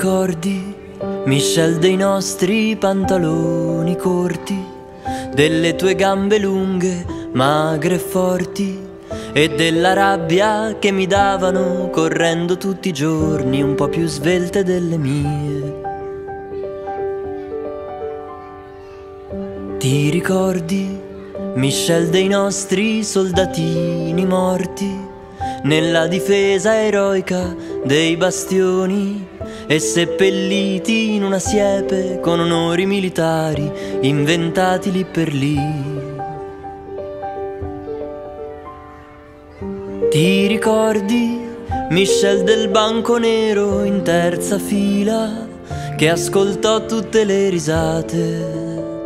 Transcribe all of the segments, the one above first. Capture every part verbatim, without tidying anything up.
ricordi, Michelle, dei nostri pantaloni corti, delle tue gambe lunghe, magre e forti, e della rabbia che mi davano correndo tutti i giorni, un po' più svelte delle mie. Ti ricordi, Michelle, dei nostri soldatini morti nella difesa eroica dei bastioni e seppelliti in una siepe con onori militari inventati lì per lì? Ti ricordi, Michelle, del banco nero in terza fila che ascoltò tutte le risate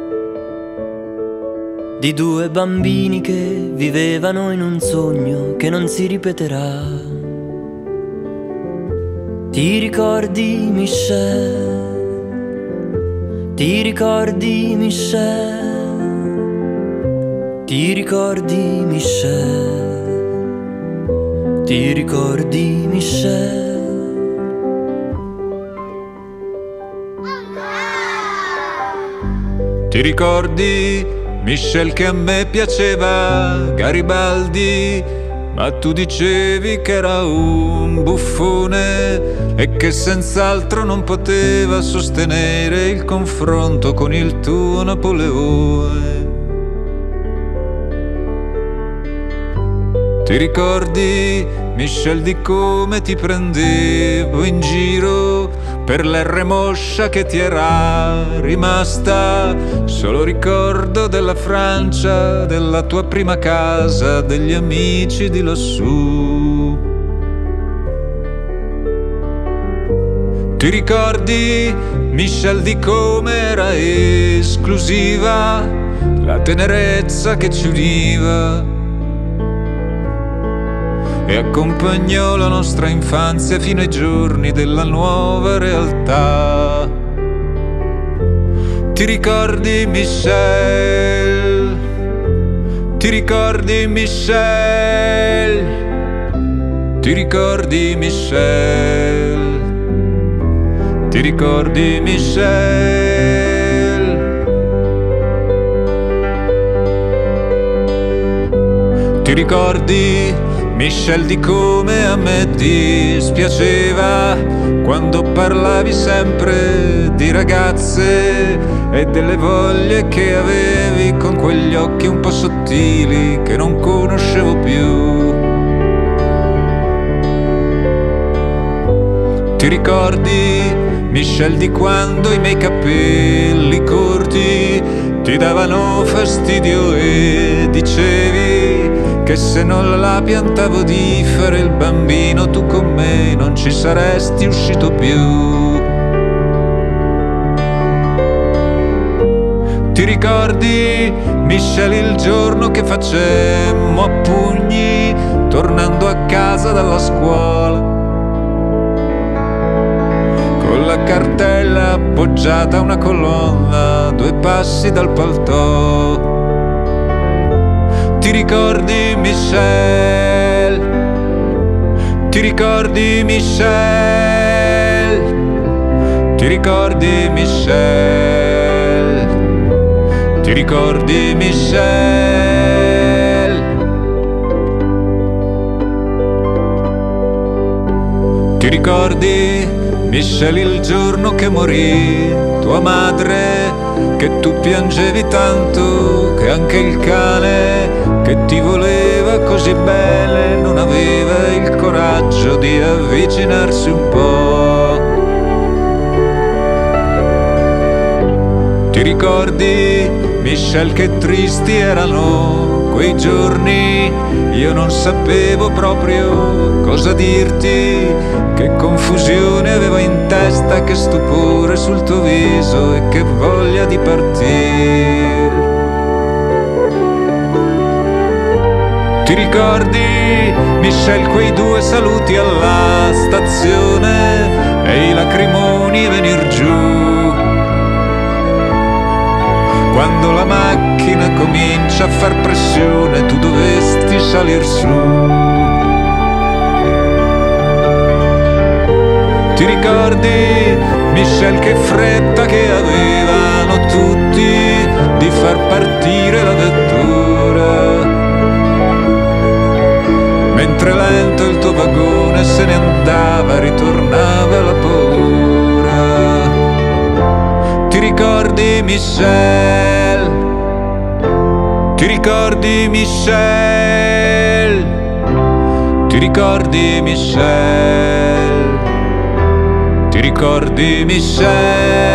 di due bambini che vivevano in un sogno che non si ripeterà? Ti ricordi, Michelle? Ti ricordi, Michelle? Ti ricordi, Michelle? Ti ricordi, Michelle? Ti ricordi, Michelle, che a me piaceva Garibaldi, ma tu dicevi che era un buffone e che senz'altro non poteva sostenere il confronto con il tuo Napoleone. Ti ricordi, Michelle, di come ti prendevo in giro per l'erre moscia che ti era rimasta? Solo ricordo della Francia, della tua prima casa, degli amici di lassù. Ti ricordi, Michelle, di come era esclusiva la tenerezza che ci univa e accompagnò la nostra infanzia fino ai giorni della nuova realtà? Ti ricordi, Michelle? Ti ricordi, Michelle? Ti ricordi, Michelle? Ti ricordi, Michelle? Ti ricordi, Michelle, di come a me dispiaceva quando parlavi sempre di ragazze e delle voglie che avevi con quegli occhi un po' sottili che non conoscevo più? Ti ricordi, Michelle, di quando i miei capelli corti ti davano fastidio e dicevi che se non la piantavo di fare il bambino tu con me non ci saresti uscito più? Ti ricordi, Michelle, il giorno che facemmo a pugni tornando a casa dalla scuola, con la cartella appoggiata a una colonna a due passi dal paltò? Ti ricordi, Michelle? Ti ricordi, Michelle? Ti ricordi, Michelle? Ti ricordi, Michelle? Ti ricordi, Michelle, il giorno che morì tua madre, che tu piangevi tanto che anche il cane che ti voleva così bene non aveva il coraggio di avvicinarsi un po'? Ti ricordi, Michelle, che tristi erano quei giorni? Io non sapevo proprio cosa dirti, che confusione avevo in testa, che stupore sul tuo viso e che voglia di partire. Ti ricordi, Michelle, quei due saluti alla stazione e i lacrimoni venir giù, quando la macchina comincia a far pressione tu dovesti salir su? Ti ricordi, Michel, che fretta che avevano tutti di far partire la vettura, mentre lento il tuo vagone se ne andava, ritornava la paura. Ti ricordi, Michel? Ti ricordi, Michel? Ti ricordi, Michel? Ti ricordi, Michel?